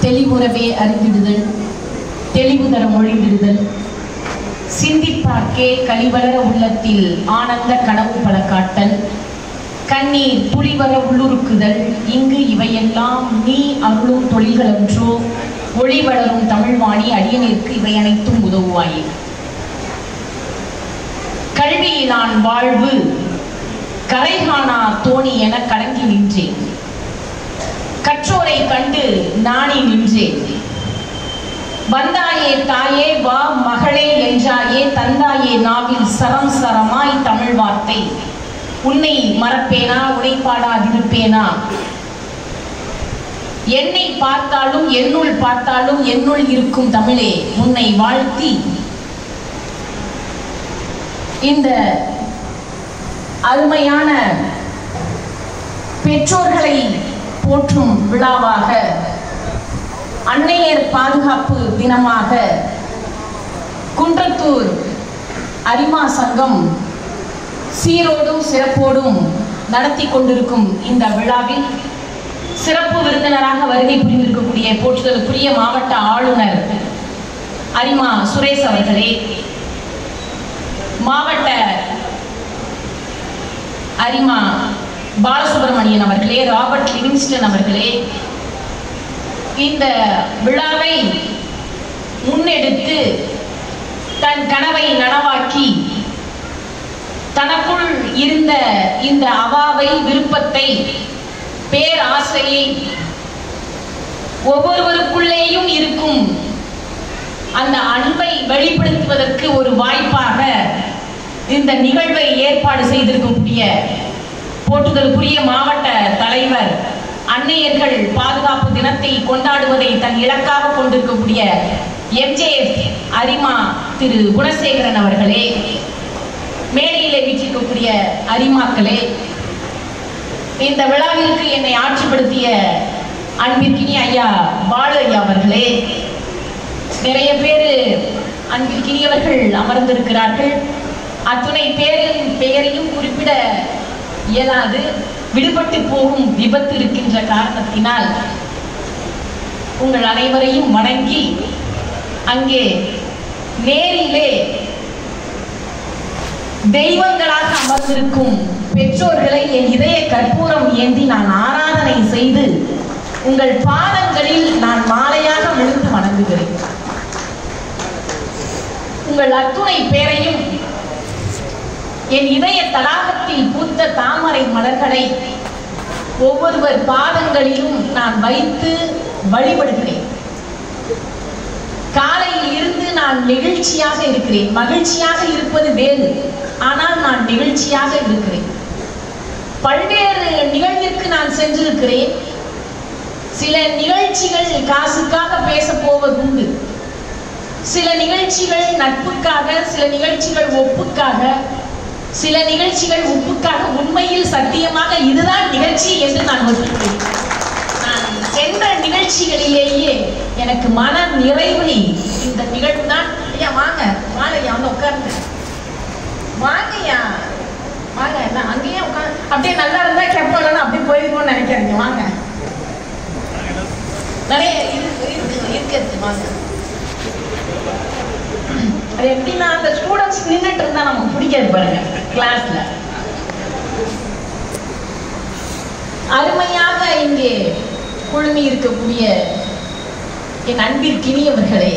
தெளிவுறவே அறிந்திடுதல், தெளிவு தர மொழிந்திடுதல், சிந்திப்பார்க்கே கழிவளர உள்ளத்தில் ஆனந்த கனவு பல காட்டல், கண்ணீர் புலிவர உள்ளுருக்குதல், இங்கு இவையெல்லாம் நீ அருளும் தொழில்களன்றோ, ஒளி வளரும் தமிழ்வாணி அடியனிற்கு இவை அனைத்தும் உதவுவாயே. கல்வியிலான் வாழ்வு கரைகாணா தோணி என கலங்கி நின்றேன், கற்றோரை கண்டு நாணி நின்றேன். வந்தாயே தாயே வா மகளே என்றாயே, தந்தாயே நாவில் சரம் சரமாய் தமிழ் வார்த்தை, உன்னை மறப்பேனா உடைப்பாடாதிருப்பேனா. என்னை பார்த்தாலும் என்னுள் பார்த்தாலும் என்னுள் இருக்கும் தமிழே உன்னை வாழ்த்தி இந்த அருமையான பெற்றோர்களை போற்றும் விழாவாக, அன்னையர் பாதுகாப்பு தினமாக குன்றத்தூர் அரிமா சங்கம் சீரோடும் சிறப்போடும் நடத்தி கொண்டிருக்கும் இந்த விழாவில் சிறப்பு விருந்தினராக வருகை புரிந்திருக்கக்கூடிய போற்றுதலுக்குரிய மாவட்ட ஆளுநர் அரிமா சுரேஷ் அவர்களே, மாவட்ட அரிமா பாலசுப்ரமணியன் அவர்களே, ராபர்ட் லிவிங்ஸ்டன் அவர்களே, இந்த விழாவை முன்னெடுத்து தன் கனவை நனவாக்கி தனக்குள் இருந்த இந்த அவாவை, விருப்பத்தை, பேராசையை, ஒவ்வொருவருக்குள்ளேயும் இருக்கும் அந்த அன்பை வெளிப்படுத்துவதற்கு ஒரு வாய்ப்பாக இந்த நிகழ்வை ஏற்பாடு செய்திருக்கக்கூடிய போற்றுதலுக்குரிய மாவட்ட தலைவர், அன்னையர்கள் பாதுகாப்பு தினத்தை கொண்டாடுவதை தன் இலக்காக கொண்டிருக்கக்கூடிய எம்ஜேஎஃப் அரிமா திரு குணசேகரன் அவர்களே, மேடையிலே வீற்றிருக்கக்கூடிய அரிமாக்களே, இந்த விழாவிற்கு என்னை ஆட்சிப்படுத்திய அன்பிற்கினி ஐயா பாலு ஐயா அவர்களே, நிறைய பேர் அன்பிற்கினியவர்கள் அமர்ந்திருக்கிறார்கள். அத்துணை பேரின் பெயரையும் குறிப்பிட இயலாது, விடுபட்டு போகும் விபத்து இருக்கின்ற காரணத்தினால் உங்கள் அனைவரையும் வணங்கி அங்கே நேரிலே தெய்வங்களாக அமர்ந்திருக்கும் பெற்றோர்களை என் இதய கற்பூரம் ஏந்தி நான் ஆராதனை செய்து உங்கள் பாதங்களில் நான் மாலையாக விழுந்து வணங்குகிறேன். உங்கள் அத்துணை பேரையும் என் இதய தடாகத்தில் பூத்த தாமரை மலர்களை ஒவ்வொருவர் பாதங்களிலும் நான் வைத்து வழிபடுகிறேன். காலையில் இருந்து நான் நெகிழ்ச்சியாக இருக்கிறேன். மகிழ்ச்சியாக இருப்பது வேறு, ஆனால் நான் நெகிழ்ச்சியாக இருக்கிறேன். பல்வேறு நிகழ்விற்கு நான் சென்றிருக்கிறேன். சில நிகழ்ச்சிகள் காசுக்காக பேச போவது உண்டு, சில நிகழ்ச்சிகள் நட்புக்காக, சில நிகழ்ச்சிகள் ஒப்புக்காக, சில நிகழ்ச்சிகள் உப்புக்காக. உண்மையில் சத்தியமாக இதுதான் நிகழ்ச்சி என்று நான் ஒத்துக்கிறேன். நான் சென்ற நிகழ்ச்சிகளிலேயே எனக்கு மன நிறைவை இந்த நிகழ்வு தான். ஐயா வாங்க வாங்கய்யா, வந்து உட்கார்ந்து வாங்கய்யா வாங்க. என்ன அங்கேயே உட்காந்து அப்படியே நல்லா இருந்தா கேட்போம், அப்படியே போயிருக்கோம்னு நினைக்காதீங்க. வாங்க, நிறைய இருக்கிறது வாங்க. அது எப்படின்னா அந்த ஸ்டூடெண்ட்ஸ் நின்றுட்டு இருந்தா நமக்கு பிடிக்காது பாருங்க. கிளாஸ்ல அருமையாக இங்கே குழுமி இருக்கக்கூடிய என் அன்பிற்கினியவர்களே,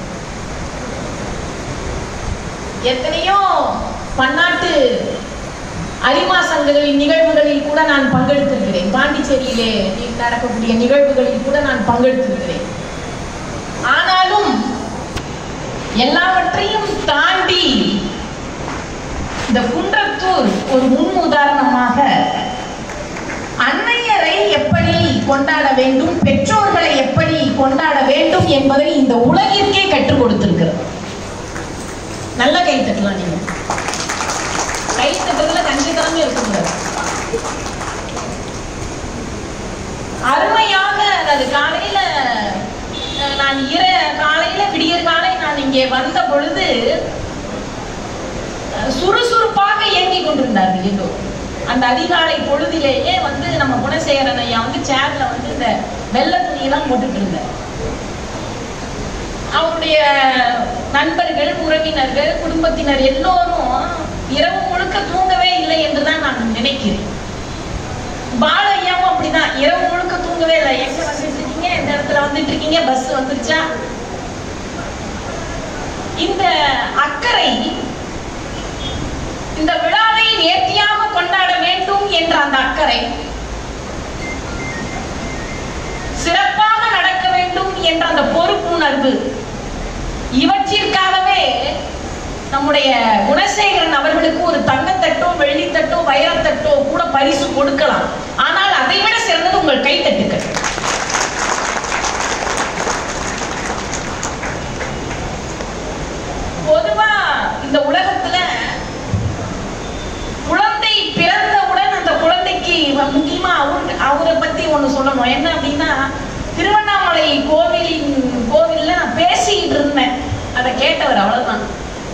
எத்தனையோ பன்னாட்டு அரிமா சங்கங்களின் நிகழ்வுகளில் கூட நான் பங்கெடுத்திருக்கிறேன். பாண்டிச்சேரியிலே நடக்கக்கூடிய நிகழ்வுகளில் கூட நான் பங்கெடுத்திருக்கிறேன். ஆனாலும் எல்லாவற்றையும் தாண்டி இந்த குன்றத்தூர் ஒரு முன் உதாரணமாக அன்னையரை எப்படி கொண்டாட வேண்டும், பெற்றோர்களை எப்படி கொண்டாட வேண்டும் என்பதை இந்த உலகிற்கே கற்றுக் கொடுத்திருக்கிறது. நல்ல கை தட்டலாம். நீங்க கை தட்டுறதுல கஞ்சித்தனமே இருக்கக்கூடாது. அருமையாக அது காலையில நான் காலையில விடியற் காலை நான் இங்கே வந்த பொழுது சுறுசுறுப்பாக இயங்கிக் கொண்டிருந்தார்கள் ஏதோ. அந்த அதிகாலை பொழுதிலேயே வந்து நம்ம குணசேகரன் ஐயா வந்து சேர்ல வந்து இந்த வெள்ளை துணியெல்லாம் போட்டுட்டு இருந்தார். அவருடைய நண்பர்கள், உறவினர்கள், குடும்பத்தினர் எல்லோரும் இரவு முழுக்க தூங்கவே இல்லை என்றுதான் நான் நினைக்கிறேன். பாலையாவும் அப்படிதான், இரவு முழுக்க தூங்கவே இல்லை. எங்க வந்துட்டு இருக்கீங்க, எந்த இடத்துல வந்துட்டு இருக்கீங்க, பஸ் வந்துருச்சா? இந்த அக்கறை, இந்த விழாவை நேர்த்தியாக கொண்டாட வேண்டும் என்ற அந்த அக்கறை, சிறப்பாக நடக்க வேண்டும் என்ற அந்த பொறுப்புணர்வு, இவற்றிற்காகவே நம்முடைய குணசேகரன் அவர்களுக்கு ஒரு தங்கத்தட்டோ, வெள்ளித்தட்டோ, வைரத்தட்டோ கூட பரிசு கொடுக்கலாம். ஆனால் அதை விட சிறந்தது உங்கள் கைத்தட்டுக்கள். பொதுவா இந்த உலகத்துல குழந்தை பிறந்தவுடன் அந்த குழந்தைக்கு முக்கியமா அவரை பத்தி ஒண்ணு சொல்லணும். என்ன அப்படின்னா, திருவண்ணாமலை கோவில்ல நான் பேசிட்டு இருந்தேன், அதை கேட்டவர் அவ்வளவுதான்.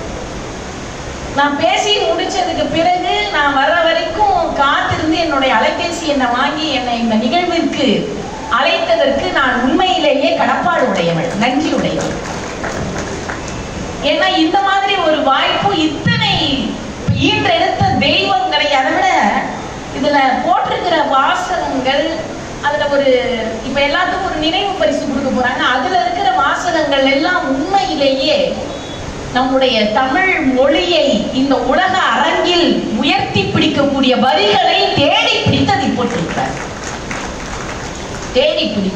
நான் பேசி முடிச்சதுக்கு பிறகு நான் வர வரைக்கும் காத்திருந்து என்னுடைய அலைபேசி என்னை வாங்கி என்னை இந்த நிகழ்விற்கு அழைத்ததற்கு நான் உண்மையிலேயே கடப்பாடு உடையவள், நன்றி உடையவள். ஏன்னா இந்த மாதிரி ஒரு வாய்ப்பு இத்தனை ஈன்றெடுத்த தெய்வங்களை, அதை விட இதுல போட்டிருக்கிற வாசகங்கள், அதுல ஒரு இப்ப எல்லாத்துக்கும் ஒரு நினைவு பரிசு கொடுக்க போறாங்க. அதுல இருக்கிற வாசகங்கள் எல்லாம் உண்மையிலேயே நம்முடைய தமிழ் மொழியை இந்த உலக அரங்கில் உயர்த்தி பிடிக்கக்கூடிய வரிகளை தேடி பிடித்ததை போட்டிருக்கிறார். தேடி பிடி.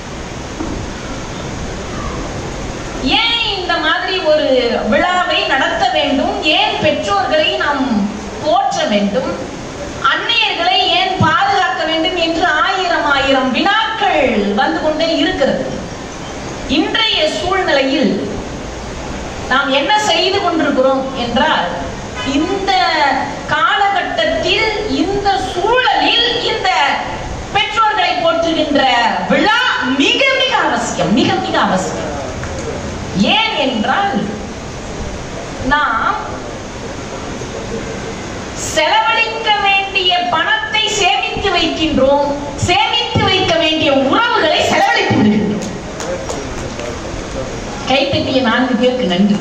ஏன் இந்த மாதிரி ஒரு விழாவை நடத்த வேண்டும்? ஏன் பெற்றோர்களை நாம் போற்ற வேண்டும்? அன்னையர்களை ஏன் பாதுகாக்க வேண்டும் என்று ஆயிரம் ஆயிரம் வினாக்கள் வந்து கொண்டே இருக்கிறது. இன்றைய சூழ்நிலையில் நாம் என்ன செய்து கொண்டிருக்கிறோம் என்றால், இந்த காலகட்டத்தில், இந்த சூழலில் இந்த பெற்றோர்களை போற்றுகின்ற விழா மிக மிக அவசியம், மிக மிக அவசியம். ஏன் என்றால், நாம் செலவழிக்க வேண்டிய பணத்தை சேமித்து வைக்கின்றோம், சேமித்து வைக்க வேண்டிய உறவுகளை செலவழித்து விடுகின்றோம். கைத்தட்டிய 4 பேருக்கு நன்றி.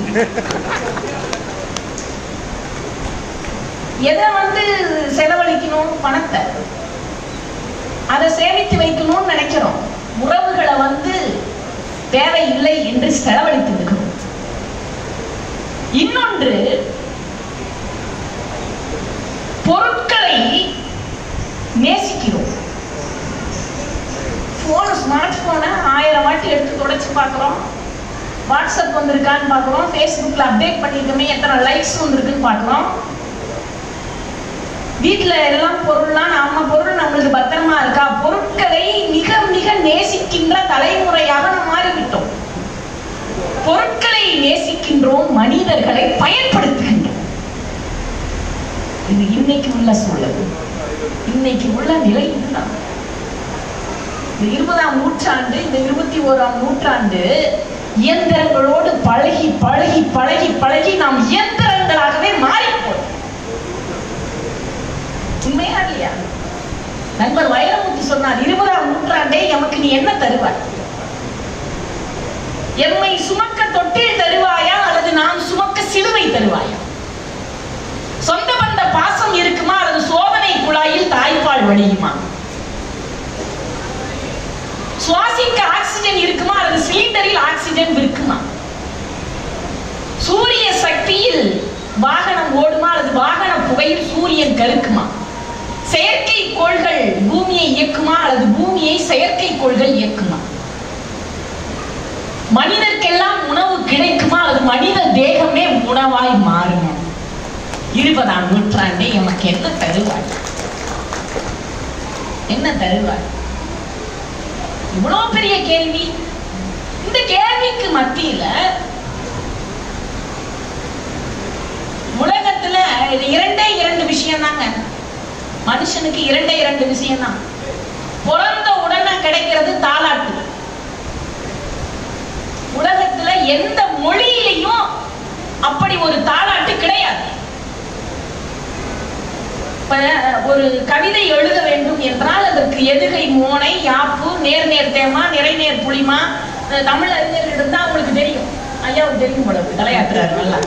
எதை செலவழிக்கணும்? பணத்தை. அதை சேமித்து வைக்கணும்னு நினைக்கிறோம். உறவுகளை தேவையில்லை என்று செலவழித்து விடுகிறோம். இன்னொன்று, பொருட்களை நேசிக்கிறோம். ஸ்மார்ட் போனை 1000 வாட்டி எடுத்து தொடச்சு பார்க்கிறோம். வாட்ஸ்அப் வந்திருக்கான்னு பார்க்கிறோம். ஃபேஸ்புக்ல அப்டேட் பண்ணிருக்கோமே, எத்தனை லைக்ஸ் வந்திருக்குன்னு பார்க்கிறோம். வீட்டுல எல்லாம் பொருள்லாம், நம்ம பொருள் நம்மளுக்கு பத்திரமா இருக்கா? பொருட்களை மிக மிக நேசிக்கின்ற தலைமுறையாக நாம் மாறிவிட்டோம். பொருட்களை நேசிக்கின்றோம், மனிதர்களை பயன்படுத்துகின்றோம். இது இன்னைக்கு உள்ள சூழல், இன்னைக்கு உள்ள நிலை இதுதான். இந்த 20ஆம் நூற்றாண்டு, இந்த 21ஆம் நூற்றாண்டு இயந்திரங்களோடு பழகி பழகி பழகி பழகி நாம் இயந்திரங்களாகவே மாறிப்போம். உண்மையா இல்லையா? நண்பர் வைரமுத்து சொன்னார், 20ஆம் நூற்றாண்டே எமக்கு நீ என்ன தருவாய்? எம்மை சுமக்க தொட்டில் தருவாயா, அல்லது நாம் சுமக்க சிலுவை தருவாயா? சொந்த பந்த பாசம் இருக்குமா, அல்லது சோதனை குழாயில் தாய்ப்பால் வடியுமா? சுவாசிக்க ஆக்சிஜன் இருக்குமா, அல்லது சிலிண்டரில் ஆக்சிஜன் இருக்குமா? சூரிய சக்தியில் வாகனம் ஓடுமா, அல்லது வாகன புகையில் சூரியன் கருக்குமா? செயற்கை கோள்கள் பூமியை இயக்குமா, அல்லது பூமியை செயற்கை கோள்கள் இயக்குமா? மனிதர்க்கெல்லாம் உணவு கிடைக்குமா, அல்லது மனித தேகமே உணவாய் மாறுமா? 20ஆம் நூற்றாண்டே எமக்கு என்ன தருவாய்? என்ன தருவாய்? இவ்வளவு பெரிய கேள்வி. இந்த கேள்விக்கு மத்தியில உலகத்துல 2 விஷயம் தாங்க. மனுஷனுக்கு 2 விஷயம் தான். பிறந்த உடனே கிடைக்கிறது தாலாட்டு. உலகத்துல எந்த மொழியிலையும் அப்படி ஒரு தாலாட்டு கிடையாது. ஒரு கவிதை எழுத வேண்டும் என்றால் அதற்கு எதுகை மோனை, யாப்பு, நேர் நேர் தேமா, நிறை நேர் புளிமா, தமிழ் அறிஞர்கள் இருந்தா அவங்களுக்கு தெரியும். ஐயாவுக்கு தெரியும் போல தலையாட்டுறாரு நல்லா.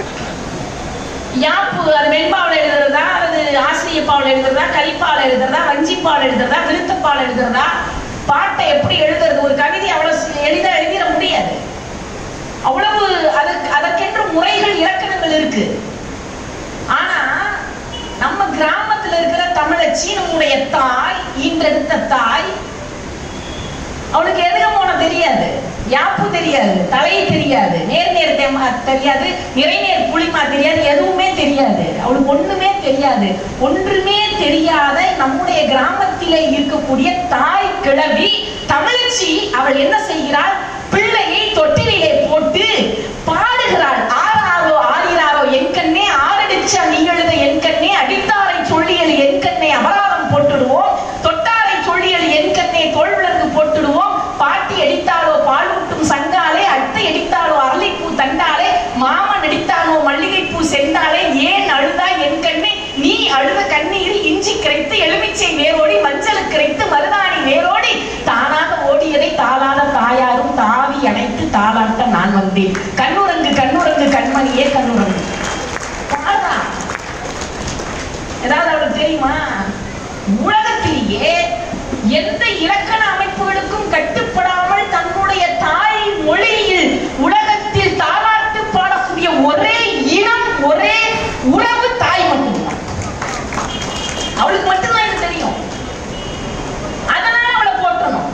யாப்பு அது வெண்பாவில் எழுதுறதா அல்லது ஆசிரியப்பாவில் எழுதுறதா, கலிப்பாவில் எழுதுறதா, வஞ்சிப்பாவில் எழுதுறதா, விருத்தப்பாவில் எழுதுறதா, பாட்டை எப்படி எழுதுறது? ஒரு கவிதை அவ்வளவு எளிதா எழுதிட முடியாது. அவ்வளவு அதற்கென்று முறைகள், இலக்கணங்கள் இருக்கு. ஆனா நம்ம கிராமத்துல இருக்கிற தமிழச்சி, நம்முடைய தாய், ஈன்றெடுத்த தாய், அவளுக்கு எதுகமோன தெரியாது, யாப்பு தெரியாது, தலை தெரியாது, நேர் தெரியாது, நிறைநேர் புளிமா தெரியாது, எதுவுமே தெரியாது. அவளுக்கு ஒண்ணுமே தெரியாது. ஒன்றுமே தெரியாத நம்முடைய கிராமத்திலே இருக்கக்கூடிய தாய் கிழவி தமிழச்சி அவள் என்ன செய்கிறாள்? பிள்ளையை தொட்டிலே போட்டு பாடுகிறாள். ஆறாரோ ஆறிராரோ என் கண்ணே, ஆறடிச்சா நீ எழுத என் கண்ணே, அடித்தாரை சொல்லியல் என் கண்ணே அபராதம் போட்டுடுவோம், தொட்டாரை சொல்லியல் என் கண்ணே தோல் விலங்கு போட்டுடுவோம், பாட்டி அடித்தாலோ பாலூட்டும் சங்காலே, அட்டை அடித்தாலோ அரளிப்பூ தண்டாலே, மாமன் அடித்தாலோ மல்லிகைப்பூ செண்டாலே, ஏன் அழுதா என் கண்ணே நீ அழுத கண்ணீர் இஞ்சி கரைத்து எலுமிச்சை வேரோடி மஞ்சள் கரைத்து மருதாணி வேரோடி, தானாக ஓடியதை தாளாத தாயாரும் தாவி அணைத்து தாளாட்ட நான் வந்தேன், கண்ணுரங்கு கண்ணுரங்கு கண்மணியே கண்ணுரங்கு. ஏதாவது அவளுக்கு தெரியுமா? உலகத்திலேயே எந்த இலக்கண அமைப்புகளுக்கும் கட்டுப்படாமல் தன்னுடைய தாய் மொழியில் உலகத்தில் தாலாட்டு பாடக்கூடிய ஒரே இனம், ஒரே உறவு தாய் மட்டும்தான். அவளுக்கு மட்டும்தான் இது தெரியும். அதனால அவளை போட்டணும்.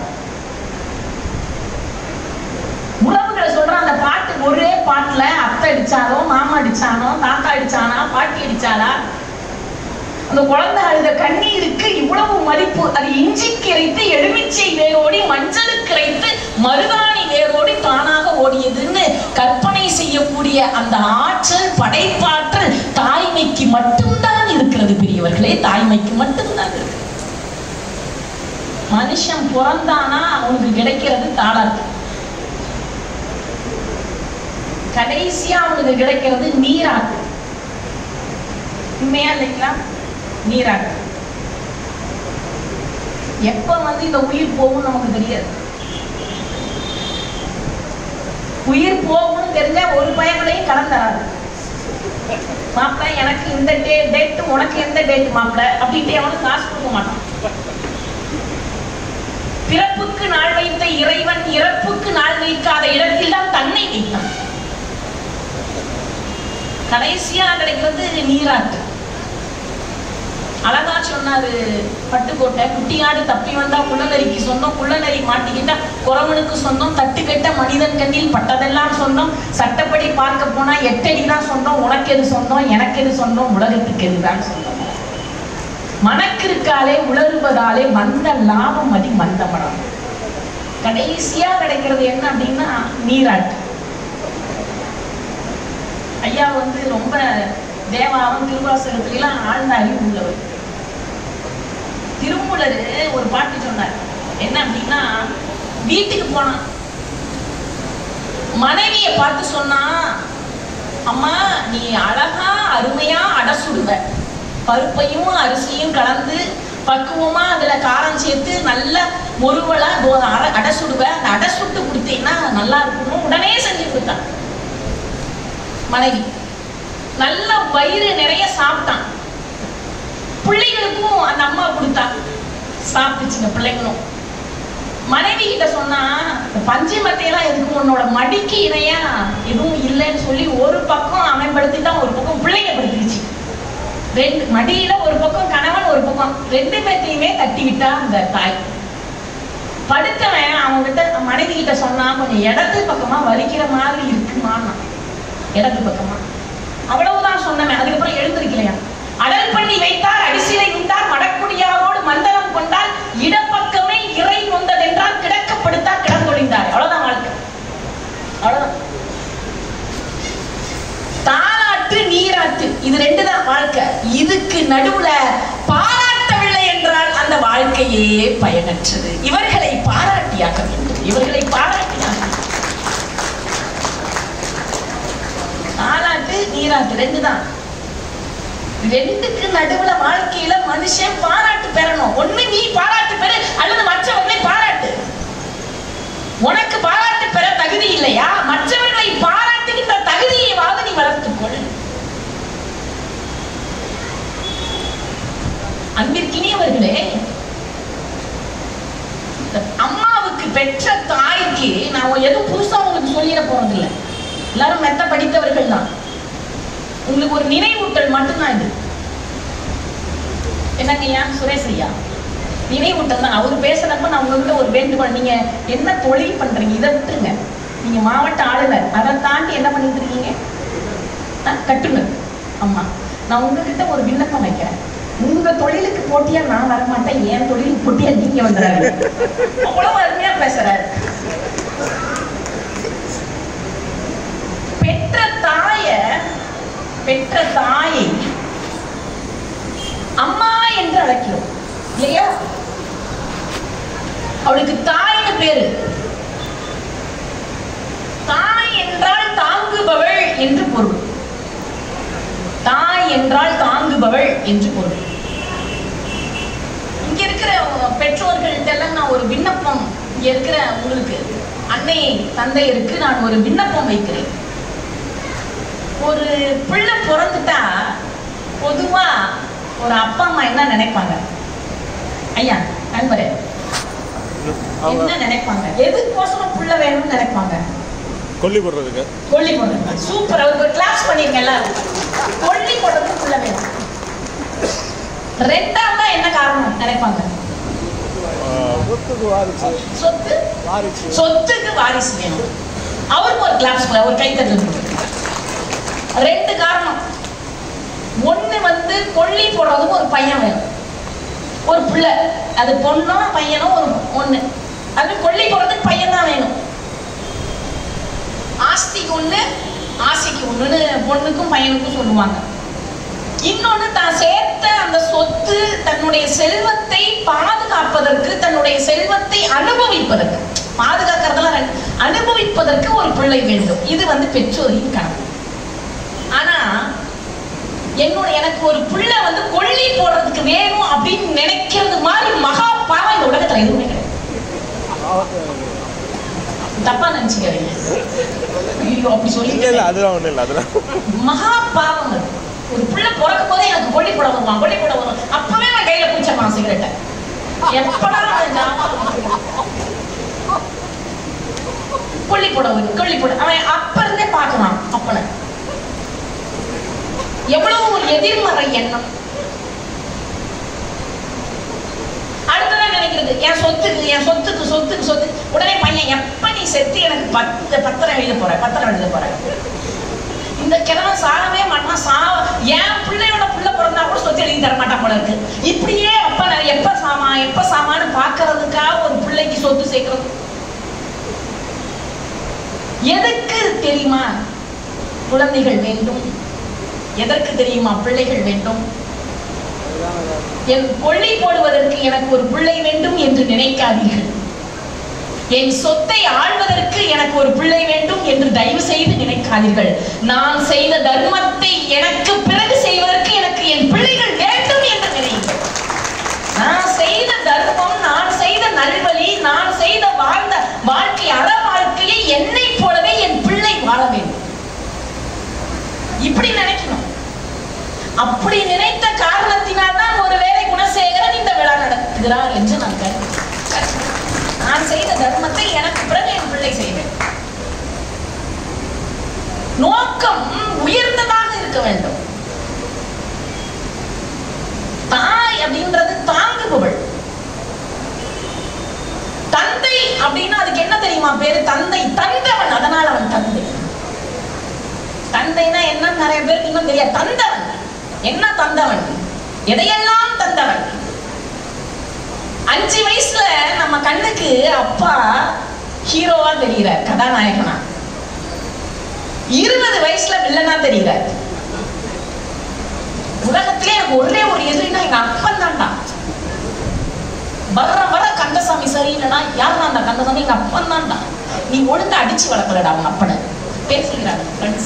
உறவுகளை சொல்ற அந்த பாட்டு, ஒரே பாட்டுல அத்தை அடிச்சாரோ, மாமா அடிச்சானோ, தாத்தா அடிச்சானா, பாட்டி அடிச்சாரா, அந்த குழந்தை அழுத கண்ணீருக்கு இவ்வளவு மதிப்பு. அது இஞ்சி கரைத்து எலுமிச்சை வேரோடி மஞ்சள் கரைத்து மருதாணி வேரோடி தானாக ஓடியதுன்னு கற்பனை செய்யக்கூடிய அந்த ஆற்றல், படைப்பாற்றல் தாய்மைக்கு மட்டும்தான் இருக்கிறது பெரியவர்களே, தாய்மைக்கு மட்டும்தான் இருக்கு. மனுஷன் பிறந்தானா அவனுக்கு கிடைக்கிறது தாளாட்டு, கடைசியா அவனுக்கு கிடைக்கிறது நீராட்டு. உண்மையா இல்லைங்களா? நீராட்டு. எப்ப இந்த உயிர் போகும் நமக்கு தெரியாது. உயிர் போகும்னு தெரிஞ்சா ஒரு பயங்களையும் கலந்துறாரு. மாப்பிள்ள எனக்கு இந்த டேட், உனக்கு எந்த டேட் மாப்பிள்ள அப்படின்ட்டு அவனுக்கு காசு கொடுக்க மாட்டான். பிறப்புக்கு நாள் வைத்த இறைவன் இறப்புக்கு நாள் வைக்காத இடத்தில் தான் தன்னை வைத்தான். கடைசியா கிடைக்கிறது நீராட்டு. அழகா சொன்னாரு பட்டுக்கோட்டை, குட்டியாடு தப்பி வந்தா குள்ளநரிக்கு சொந்தம், குள்ளநரி மாட்டிக்கிட்டா குறவனுக்கு சொந்தம், தட்டுக்கட்ட மனிதன் கண்ணில் பட்டதெல்லாம் சொந்தம், சட்டப்படி பார்க்க போனா 8 அடி தான் சொந்தம், உனக்கு எது சொந்தம் எனக்கு எது சொந்தம், உலகத்துக்கு எதுதான் சொந்தம். மனக்கிருக்காலே உளறுவதாலே வந்த லாபம் அதி மந்தமடம். கடைசியா கிடைக்கிறது என்ன அப்படின்னா நீராட்டு. ஐயா ரொம்ப தேவாரம் திருவாசகத்திலாம் ஆழ்ந்த அறிவு உள்ளவர். திருமூலர் ஒரு பாட்டு சொன்னார். என்ன அப்படின்னா, வீட்டுக்கு போனா மனைவியை பார்த்து சொன்னா, அம்மா நீ அழகா அருமையா அடை சுடுவ, பருப்பையும் அரிசியும் கலந்து பக்குவமா அதுல காரம் சேர்த்து நல்ல முருவலா அடை சுடுவ, அந்த அடை சுட்டு கொடுத்தீங்கன்னா நல்லா இருக்கணும். உடனே செஞ்சு கொடுத்தான் மனைவி. நல்ல வயிறு நிறைய சாப்பிட்டான். பிள்ளைகளுக்கும் அந்த அம்மா கொடுத்தா, சாப்பிட்டுச்சுங்க பிள்ளைங்களும். மனைவி கிட்ட சொன்னா, பஞ்சு மத்தையெல்லாம் எதுக்கும், உன்னோட மடிக்கு இணையா எதுவும் இல்லைன்னு சொல்லி ஒரு பக்கம் அமைப்படுத்திதான் ஒரு பக்கம் பிள்ளைங்க படுத்துருச்சு. 2 மடியில ஒரு பக்கம் கணவன், ஒரு பக்கம் 2 பேத்தையுமே தட்டி விட்டா அந்த தாய். படுத்தவன் அவன்கிட்ட மனைவி கிட்ட சொன்னா, கொஞ்சம் இடது பக்கமா வலிக்கிற மாதிரி இருக்குமான்னா, இடது பக்கமா அவ்வளவுதான் சொன்னவன். அதுக்கப்புறம் எழுந்திருக்கலையா. அடல் பண்ணி வைத்தார் அடிசிலை உண்டார் மடக்குடியாரோடு மந்தனம் கொண்டால் இடப்பக்கமே இறை நொந்ததென்றால் கிடக்கப்படுத்தார் கிடந்தொழிந்தார். அவ்வளவுதான் வாழ்க்கை. அவ்வளவுதான். தாலாட்டு நீராட்டு இது 2 தான் வாழ்க்கை. இதுக்கு நடுவுல பாராட்டவில்லை என்றால் அந்த வாழ்க்கையே பயனற்றது. இவர்களை பாராட்டியாக்க வேண்டும். இவர்களை பாராட்டியாக. தாலாட்டு நீராட்டு 2 தான். 2க்கு நடுவுல வாழ்க்கையில மனுஷன் பாராட்டு பெறணும். ஒண்ணு நீ பாராட்டு பெறு அல்லது மற்றவர்களை பாராட்டு. உனக்கு பாராட்டு பெற்ற தாய்க்கு நான் எதுவும் புதுசா உங்களுக்கு சொல்லிட போறது இல்லை. எல்லாரும் மெத்த படித்தவர்கள் தான். உங்களுக்கு ஒரு நினைவூட்டல் மட்டும்தான் இது. என்னங்க ஐயா சுரேஷ் ஐயா, நினைவூட்டல் தான். அவரு பேசுறப்ப நான் உங்ககிட்ட ஒரு வேண்டுகோள், நீங்க என்ன தொழில் பண்றீங்க இதை விட்டுருங்க. நீங்க மாவட்ட ஆளுநர், அதை தாண்டி என்ன பண்ணிட்டு இருக்கீங்க? கட்டுனர். ஆமா, நான் உங்ககிட்ட ஒரு விண்ணப்பம் வைக்கிறேன். உங்க தொழிலுக்கு போட்டியா நான் வரமாட்டேன், என் தொழிலுக்கு போட்டியா நீங்க வந்துறாரு. அவ்வளவு அருமையா பேசுறாரு. பெற்ற தாயை அம்மா என்று அழைக்கிறோம் இல்லையா? அவளுக்கு தாய்னு பேரு. தாய் என்றால் தாங்குபவள் என்று பொருள். தாய் என்றால் தாங்குபவள் என்று பொருள். இங்க இருக்கிற பெற்றோர்கள்ட்டெல்லாம் நான் ஒரு விண்ணப்பம், இங்க இருக்கிற உங்களுக்கு அன்னை தந்தையருக்கு நான் ஒரு விண்ணப்பம் வைக்கிறேன். ஒரு பிள்ளை பிறந்துட்டா பொதுவா ஒரு அப்பா அம்மா என்ன நினைப்பாங்க? ஐயா நண்பரே, என்ன நினைப்பாங்க? எதுக்கோசரம் பிள்ளை வேணும்னு நினைப்பாங்க? கொல்லி போடுறதுக்கு. கொல்லி போடுறது. சூப்பர், அவருக்கு ஒரு கிளாஸ் பண்ணிருங்க எல்லாரும். கொல்லி போடுறதுக்கு பிள்ளை வேணும். ரெண்டாவதா என்ன காரணம் நினைப்பாங்க? சொத்துக்கு வாரிசு வேணும். அவருக்கு ஒரு கிளாஸ், ஒரு கைத்தட்டல். ரெண்டு காரணம். ஒண்ணு கொல்லி போடுறதுக்கு ஒரு பையன் வேணும், ஒரு பிள்ளை. அது பொண்ணோ பையனோ ஒரு ஒண்ணு. அது கொல்லி போடுறதுக்கு பையன் தான் வேணும். ஆஸ்திக்கு ஒண்ணு ஆசைக்கு ஒண்ணுன்னு பொண்ணுக்கும் பையனுக்கும் சொல்லுவாங்க. இன்னொன்னு, தான் சேர்த்த அந்த சொத்து தன்னுடைய செல்வத்தை பாதுகாப்பதற்கு, தன்னுடைய செல்வத்தை அனுபவிப்பதற்கு, பாதுகாக்கிறதெல்லாம் அனுபவிப்பதற்கு ஒரு பிள்ளை வேண்டும். இது பெற்றோரின் கனவு. ஆனா எனக்கு ஒரு பிள்ளை கொல்லி போடுறதுக்கு வேணும் அப்படின்னு நினைக்கிறது மாதிரி மகா பாவம் இந்த உலகத்துல எதுவுமே கிடையாது. தப்பா நினைச்சுக்கிறீங்க? அப்படி சொல்லி மகா பாவம். ஒரு பிள்ளை பிறக்கும் போதே எனக்கு கொல்லி போட வருவான், கொல்லி போட வரும். அப்பவே நான் கையில குடிச்சப்பான் சிகரெட்டை. எப்படா கொல்லி போட வரும், கொல்லி போட. அவன் அப்ப இருந்தே பாக்குறான் அப்பனை. எவ்வளவு ஒரு எதிர்மறை எண்ணம். அடுத்ததான் நினைக்கிறது, என் சொத்துக்கு சொத்து. உடனே பையன், எப்ப நீ செத்து எனக்கு பத்திரம் எழுத போற. இந்த கிழமை சாகவே மாட்டான். என் பிள்ளையோட பிள்ளை பிறந்தா கூட சொத்து எழுதி தர மாட்டான் போல இருக்கு. இப்படியே அப்ப எப்ப சாமான்னு பாக்குறதுக்காக ஒரு பிள்ளைக்கு சொத்து சேர்க்கிறது எதுக்கு தெரியுமா? குழந்தைகள் வேண்டும். எதற்கு தெரியுமா பிள்ளைகள் வேண்டும்? என் கொல்லி போடுவதற்கு எனக்கு ஒரு பிள்ளை வேண்டும் என்று நினைக்காதீர்கள். என் சொத்தை ஆள்வதற்கு எனக்கு ஒரு பிள்ளை வேண்டும் என்று தயவு செய்து நினைக்காதீர்கள். நான் செய்த தர்மத்தை எனக்கு பிறகு செய்வதற்கு எனக்கு என் பிள்ளைகள் வேண்டும் என்று நினையுங்கள். நான் செய்த தர்மம், நான் செய்த நல்வழி, நான் செய்த வாழ்ந்த வாழ்க்கை, அற வாழ்க்கையை என்னை போலவே என் பிள்ளை வாழ வேண்டும். இப்படி நினைக்கணும். அப்படி நினைத்த காரணத்தினால் தான் ஒருவேளை குணசேகரன் இந்த விழா நடத்துகிறார் என்று நான் நான் செய்த தர்மத்தை எனக்கு பிறகு என் பிள்ளை செய்வேன். நோக்கம் உயர்ந்ததாக இருக்க வேண்டும். தாய் அப்படின்றது தாங்குபவள். தந்தை அப்படின்னா அதுக்கு என்ன தெரியுமா பேரு? தந்தை, தந்தவன். அதனால அவன் தந்தை. தந்தைனா என்ன நிறைய பேருக்கு இன்னும் தெரியாது. தந்தவன் என்ன? தந்தவன் எதையெல்லாம் தந்தவன். 5 வயசுல நம்ம கண்ணுக்கு அப்பா ஹீரோவா தெரிகிறார், கதாநாயகனா. 20 வயசுல வில்லனா தெரிகிறார். உலகத்திலே எனக்கு ஒரே ஒரு எதிரினா எங்க அப்பன் தான்டா. வர கந்தசாமி சரியில்லைனா யாருன்னா அந்த கந்தசாமி? எங்க அப்பன் தான்டா. நீ ஒழுங்கா அடிச்சு வளர்க்கலடா அவங்க அப்பனை பேசுகிறாங்க ஃப்ரெண்ட்ஸ்.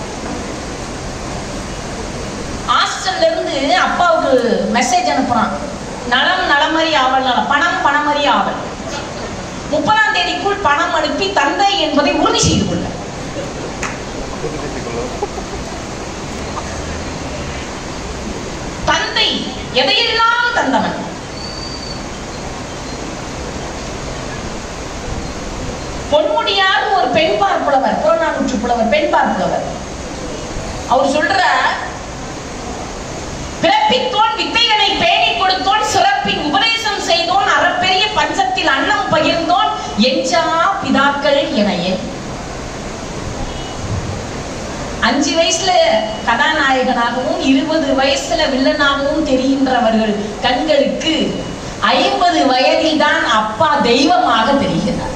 ஹாஸ்டல்ல இருந்து அப்பாவுக்கு மெசேஜ் அனுப்புறான். நலம் நலமறி ஆவல், பணம் பணமறி ஆவல். 30ஆம் தேதிக்குள் பணம் அனுப்பி தந்தை என்பதை உறுதி செய்து கொள்ள. தந்தை எதையெல்லாம் தந்தவன். பொன்முடியார் ஒரு பெண்பார் புலவர், புறநானூற்று புலவர், பெண்பார் புலவர். அவர் சொல்ற, பிறப்பித்தோன் வித்தைகளை பேணி கொடுத்தோன் சிறப்பின் உபதேசம் செய்தோன் அறப்பெரிய பஞ்சத்தில் அன்னம் பகிர்ந்தோன் எஞ்சா பிதாக்கள் எனையே. 5 வயசுல கதாநாயகனாகவும் 20 வயசுல வில்லனாகவும் தெரிகின்றவர்கள் கண்களுக்கு 50 வயதில் தான் அப்பா தெய்வமாக தெரிகிறார்.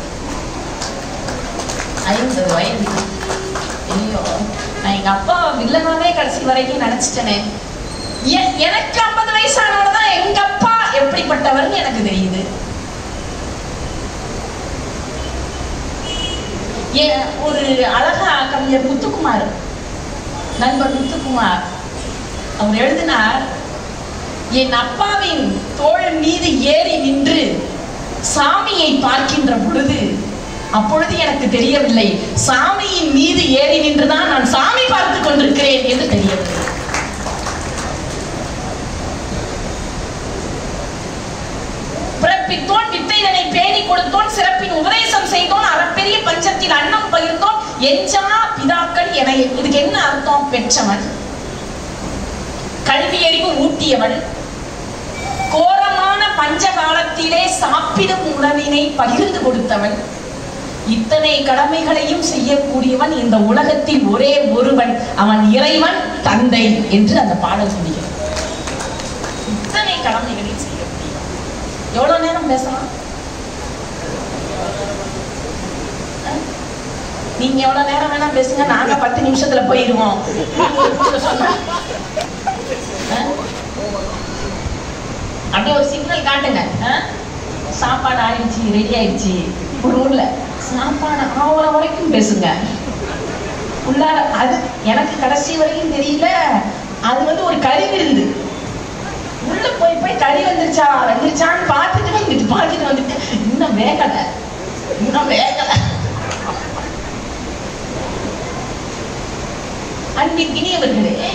50 வயது. ஐயோ, நான் எங்க அப்பா வில்லனாவே கடைசி வரைக்கும் நினைச்சிட்டேனே. எனக்கு 50 வயசானவர் தான் எங்க அப்பா எப்படிப்பட்டவர்னு எனக்கு தெரியுது. ஒரு அழகா கவிஞர் முத்துக்குமார், நண்பர் முத்துக்குமார், அவர் எழுதினார், என் அப்பாவின் தோள் மீது ஏறி நின்று சாமியை பார்க்கின்ற பொழுது அப்பொழுது எனக்கு தெரியவில்லை, சாமியின் மீது ஏறி நின்றுதான் நான் சாமி பார்த்துக் கொண்டிருக்கிறேன் என்று தெரியவில்லை. பிறப்பித்தோன் வித்தைதனை பேணி கொடுத்தோன் சிறப்பின் உபதேசம் செய்தோன் அறப்பெரிய பஞ்சத்தில் அன்னம் பகிர்ந்தோன் எஞ்சா பிதாக்கள் என. இதுக்கு என்ன அர்த்தம்? பெற்றவன், கல்வி அறிவு ஊட்டியவன், கோரமான பஞ்ச காலத்திலே சாப்பிடும் உணவினை பகிர்ந்து கொடுத்தவன், இத்தனை கடமைகளையும் செய்யக்கூடியவன் இந்த உலகத்தில் ஒரே ஒருவன், அவன் இறைவன் தந்தை என்று அந்த பாடல் சொல்லுகிறது. இத்தனை கடமைகளையும் செய்யக்கூடியவன். எவ்வளவு நேரம் பேசலாம்? நீங்க எவ்வளவு நேரம் வேணா பேசுங்க, நாங்க 10 நிமிஷத்துல போயிருவோம். அப்படியே ஒரு சிக்னல் காட்டுங்க. சாப்பாடு ஆயிடுச்சு, ரெடி ஆயிடுச்சு. ஒரு ஊர்ல சாப்பாடு ஆவற வரைக்கும் பேசுங்க. உள்ளார அது எனக்கு கடைசி வரைக்கும் தெரியல. அது ஒரு கறி விருந்து. உள்ள போய் கறி வந்துருச்சான்னு பார்த்துட்டு வந்துட்டு இன்னும் வேகலை. அன்பிற்கினியவர்களே,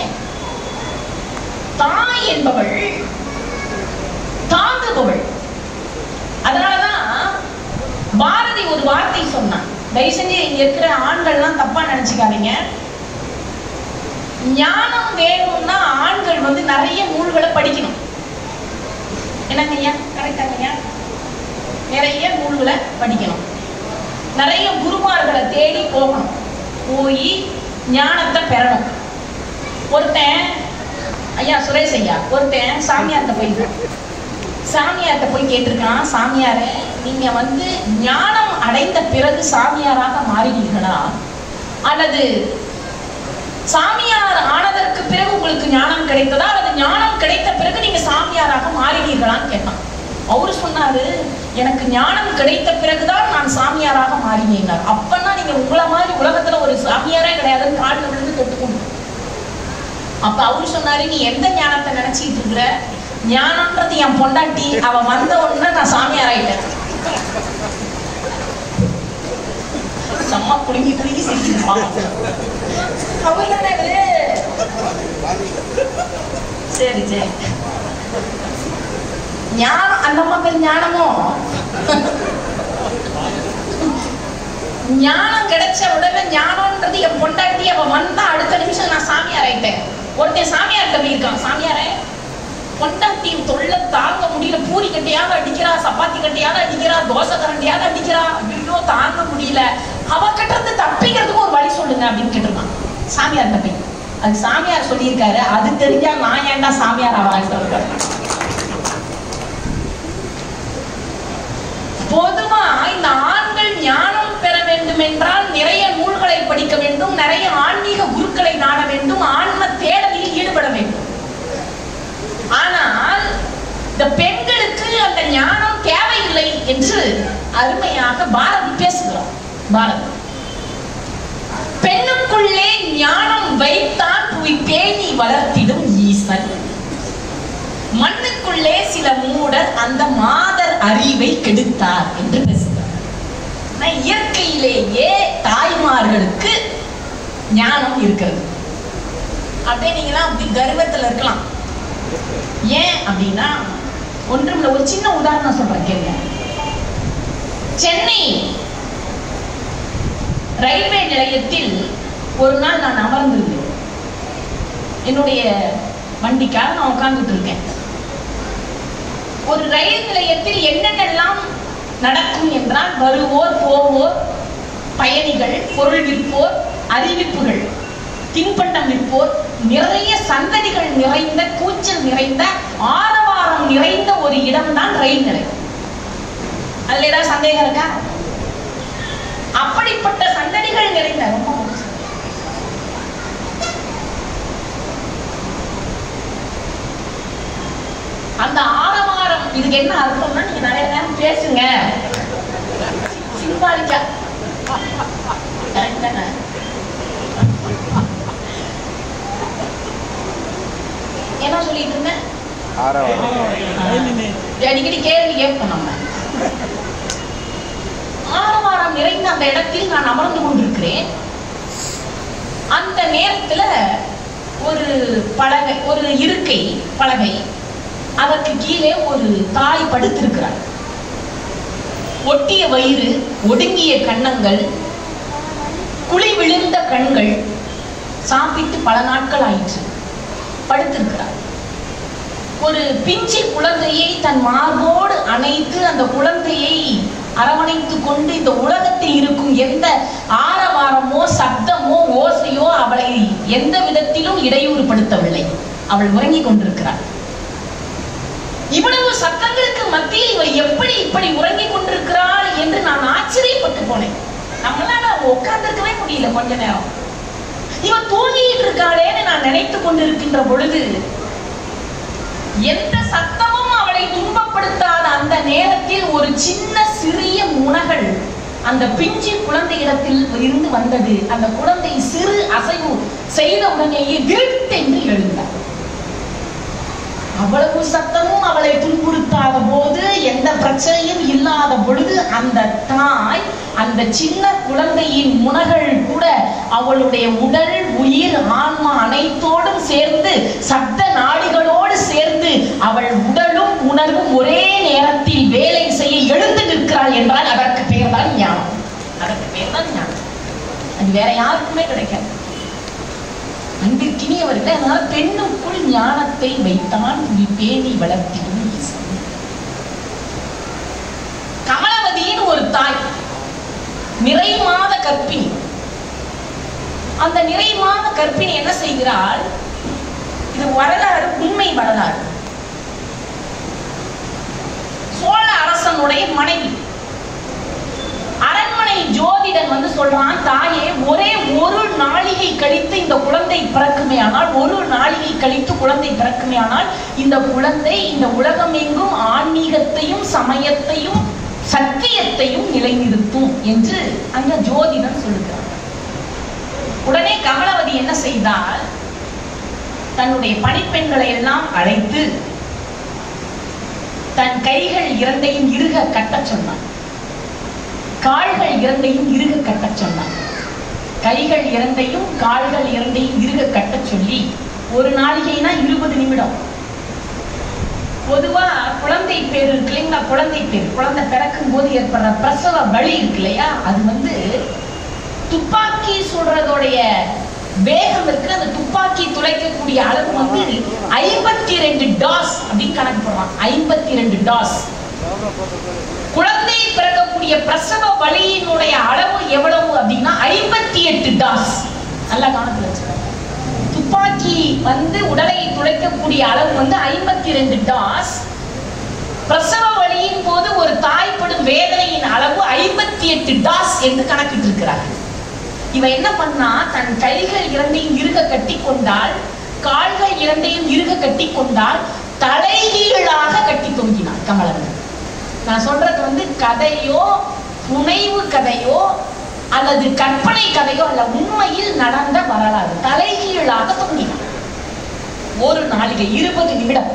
தாய் என்பவள் தாங்குபவள். அதனாலதான் பாரதி ஒரு வார்த்தை சொன்னான். தயவு செஞ்சு இங்க இருக்கிற ஆண்கள்லாம் தப்பா நினைச்சுக்காதீங்க. ஞானம் வேணும்னா ஆண்கள் நிறைய நூல்களை படிக்கணும். என்னங்க ஐயா? கரெக்டாங்க? நிறைய நூல்களை படிக்கணும், நிறைய குருமார்களை தேடி போகணும், போய் ஞானத்தை பெறணும். ஒருத்தன் ஐயா சுரேஷ் ஐயா ஒருத்தன் சாமியார்கிட்ட போய் கேட்டிருக்கான், சாமியாரே, நீங்க ஞானம் அடைந்த பிறகு சாமியாராக மாறினீர்களா, அல்லது சாமியார் ஆனதற்கு பிறகு உங்களுக்கு ஞானம் கிடைத்ததா, அல்லது ஞானம் கிடைத்த பிறகு நீங்க சாமியாராக மாறினீர்களான்னு கேட்டான். அவரு சொன்னாரு, எனக்கு ஞானம் கிடைத்த பிறகுதான் நான் சாமியாராக மாறினேன். அப்பன்னா நீங்க உங்களை மாதிரி உலகத்துல ஒரு சாமியாரே கிடையாதுன்னு காலில் விழுந்து தொட்டுக்கணும். அப்ப அவரு சொன்னாரு, நீ எந்த ஞானத்தை நினைச்சிட்டு இருக்கிற? ஞானம்ன்றது என் பொண்டாட்டி, அவ வந்த உடனே நான் சாமியார் ஆயிட்டேன். சம்மா குலுங்கி சிரிச்சிருப்பான். அவர் தானே சரி சரி ஞானம். அந்த அம்மா பேர் ஞானமோ? ஞானம் கிடைச்ச உடனே ஞானம்ன்றது என் பொண்டாட்டி, அவ வந்தா அடுத்த நிமிஷம் நான் சாமியார் ஆயிட்டேன். ஒருத்தன் சாமியார்கிட்ட போயிருக்கான், சாமியாரே, பொண்டாட்டியின் தொல்லை தாங்க முடியல, பூரி கட்டையாவது அடிக்கிறா, சப்பாத்தி கட்டையாவது அடிக்கிறா, தோசை கரண்டியாவது அடிக்கிறா, ஐயோ தாங்க முடியல, அவகிட்ட இருந்து தப்பிக்கிறதுக்கு ஒரு வழி சொல்லுங்க அப்படின்னு கேட்டிருக்கான் சாமியார்கிட்ட போய். அது சாமியார் சொல்லியிருக்காரு, அது தெரிஞ்சா நான் ஏன்டா சாமியார் ஆவான்னு சொல்றேன். பொதுவா இந்த ஆண்கள் ஞானம் பெற வேண்டும் என்றால் நிறைய நூல்களை படிக்க வேண்டும், நிறைய ஆன்மீக குருக்களை நாட வேண்டும், ஆன்ம தேடலில் ஈடுபட வேண்டும். ஆனால் இந்த பெண்களுக்கு அந்த ஞானம் தேவையில்லை என்று அருமையாக பாரதி பேசுகிறார். பாரதி, பெண்ணுக்குள்ளே ஞானம் வைத்தான் புவி பேணி வளர்த்திடும் ஈசன், மண்ணுக்குள்ளே சில மூடர் அந்த மாதர் அறிவை கெடுத்தார் என்று பேசுகிறார். இயற்கையிலேயே தாய்மார்களுக்கு ஞானம் இருக்கிறது. அப்படியே நீங்களாம் அப்படி கர்வத்தில் இருக்கலாம். ஏன் அப்படின்னா, ஒன்றும் ஒரு சின்ன உதாரணம் சொல்றேன் கேளுங்க. சென்னை ரயில்வே நிலையத்தில் ஒரு நாள் நான் அமர்ந்திருந்தேன். என்னுடைய வண்டிக்காக நான் உட்கார்ந்துட்டு இருக்கேன். ஒரு ரயில் நிலையத்தில் என்னென்னலாம் நடக்கும் என்றால், வருவோர் போவோர், பயணிகள், பொருள் விற்போர், அறிவிப்புகள், தின்பண்டம் விற்போர், நிறைய சந்தடிகள் நிறைந்த, கூச்சல் நிறைந்த, ஆரவாரம் நிறைந்த ஒரு இடம்தான் ரயில் நிலையம். அதுல ஏதாவது சந்தேகம் இருக்கா? அப்படிப்பட்ட சந்தடிகள் நிறைந்த, ரொம்ப அந்த ஆரவாரம், இதுக்கு என்ன அர்த்தம்னா, நீங்க நிறைய நேரம் பேசுங்க, சிம்பாலிக்கா என்ன சொல்லிட்டு இருந்தேன்? அடிக்கடி கேள்வி கேட்போம் நம்ம. ஆரவாரம் நிறைந்த அந்த இடத்தில் நான் அமர்ந்து கொண்டிருக்கிறேன். அந்த நேரத்துல ஒரு பலகை, ஒரு இருக்கை பலகை, அதற்கு கீழே ஒரு தாய் படுத்திருக்கிறார். ஒட்டிய வயிறு, ஒடுங்கிய கன்னங்கள், குழி விழுந்த கண்கள், சாப்பிட்டு பல நாட்கள் ஆயிற்று, படுத்திருக்கிறார். ஒரு பிஞ்சு குழந்தையை தன் மார்போடு அணைத்து அந்த குழந்தையை அரவணைத்து கொண்டு இந்த உலகத்தில் இருக்கும் எந்த ஆரவாரமோ சப்தமோ ஓசையோ அவளை எந்த விதத்திலும் இடையூறுபடுத்தவில்லை. அவள் உறங்கிக் கொண்டிருக்கிறாள். இவ்வளவு சத்தங்களுக்கு மத்தியில் இவள் எப்படி இப்படி உறங்கிக் கொண்டிருக்கிறாள் என்று நான் ஆச்சரியப்பட்டு போனேன். நம்மளால உட்கார்ந்திருக்கவே முடியல கொஞ்ச நேரம். இவன் தூங்கிட்டு இருக்காளேன்னு நான் நினைத்துக் கொண்டிருக்கின்ற பொழுது, எந்த சத்தமும் அவளை துன்பப்படுத்தாத அந்த நேரத்தில் ஒரு சின்ன சிறிய முனகல் அந்த பிஞ்சு குழந்தையிடத்தில் இருந்து வந்தது. அந்த குழந்தை சிறு அசைவு செய்த உடனேயே விருட்டென்று எழுந்தார். அவ்வளவு சத்தமும் அவளை துன்புறுத்தாத போது, எந்த பிரச்சனையும் இல்லாத பொழுது, அந்த தாய் அந்த சின்ன குழந்தையின் முனகள் கூட அவளுடைய உடல், உயிர், ஆன்மா அனைத்தோடும் சேர்ந்து, சப்த நாடிகளோடு சேர்ந்து அவள் உடலும் உணர்வும் ஒரே நேரத்தில் வேலை செய்ய எழுந்து நிற்கிறாள் என்றால் அதற்கு பெயர் தான் ஞானம். அதற்கு பெயர் தான் ஞானம். அது வேற யாருக்குமே கிடைக்காது. அன்பிற்கினியவர்களே, அதனால பெண்ணுக்குள் ஞானத்தை வைத்தான் பேணி வளர்த்திடும் ஈசன். கமலவதியின் ஒரு தாய், நிறை மாத கர்ப்பிணி. அந்த நிறை மாத கர்ப்பிணி என்ன செய்கிறாள்? இது வரலாறு, உண்மை வரலாறு. சோழ அரசனுடைய மனைவி. அரண்மனை ஜோதிடன் வந்து சொல்றான், தாயே, ஒரே ஒரு நாளிகை கழித்து இந்த குழந்தை பிறக்குமே ஆனால், ஒரு நாளிகை கழித்து குழந்தை பிறக்குமே ஆனால், இந்த குழந்தை இந்த உலகம் எங்கும் ஆன்மீகத்தையும் சமயத்தையும் சத்தியத்தையும் நிலைநிறுத்தும் என்று அந்த ஜோதிடன் சொல்லுகிறார். உடனே கமலவதி என்ன செய்தால், தன்னுடைய பணிப்பெண்களை எல்லாம் அழைத்து தன் கைகள் இரண்டையும் இறுக கட்ட சொன்னான். கால்கள் இரண்டையும் இறுக கட்ட சொன்னான். கைகள் இரண்டையும் கால்கள் இரண்டையும் இறுக கட்ட சொல்லி, ஒரு நாளிகைனா 20 நிமிடம். பொதுவா குழந்தை பேர் இருக்கு இல்லைங்களா, குழந்தை பேர், குழந்தை பிறக்கும் போது ஏற்படுற பிரசவ வலி இருக்கு இல்லையா, அது வந்து துப்பாக்கி சுடுறதோடைய வேகம் இருக்கு. அந்த துப்பாக்கி துளைக்கக்கூடிய அளவு வந்து 52 டாஸ் அப்படின்னு கணக்கு போடுவான். 52 டாஸ். குழந்தை பிறக்கக்கூடிய பிரசவ வலியினுடைய அளவு எவ்வளவு அப்படின்னா 58 டாஸ். நல்லா கவனத்தில் வச்சுக்கோங்க. துப்பாக்கி வந்து உடலை துளைக்கக்கூடிய அளவு வந்து 52 டாஸ். பிரசவ வலியின் போது ஒரு தாய்ப்படும் வேதனையின் அளவு 58 டாஸ் என்று கணக்கிட்டு இருக்கிறார். இவ என்ன பண்ணா, தன் கைகள் இரண்டையும் இறுக கட்டி கொண்டால், கால்கள் இரண்டையும் இறுக கட்டி கொண்டால், தலைகீழாக கட்டி தொங்கினார் கமலவதி. நான் சொல்றது வந்து கதையோ புனைவு கதையோ அல்லது கற்பனை கதையோ அல்ல, உண்மையில் நடந்த வரலாறு. தலைகீழாக தொங்கினார். ஒரு நாளிகை 20 நிமிடம்.